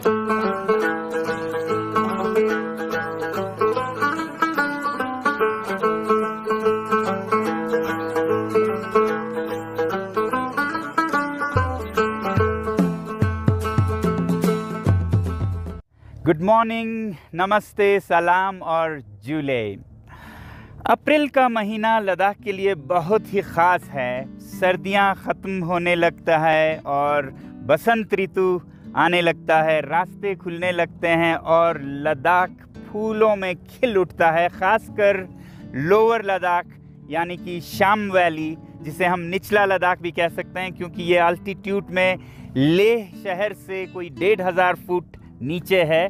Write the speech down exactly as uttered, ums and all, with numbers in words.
Good morning, नमस्ते, सलाम और जुले। अप्रैल का महीना लद्दाख के लिए बहुत ही ख़ास है। सर्दियां ख़त्म होने लगता है और बसंत ऋतु आने लगता है, रास्ते खुलने लगते हैं और लद्दाख फूलों में खिल उठता है। ख़ासकर लोअर लद्दाख यानी कि शाम वैली, जिसे हम निचला लद्दाख भी कह सकते हैं क्योंकि ये अल्टीट्यूड में लेह शहर से कोई डेढ़ हज़ार फुट नीचे है।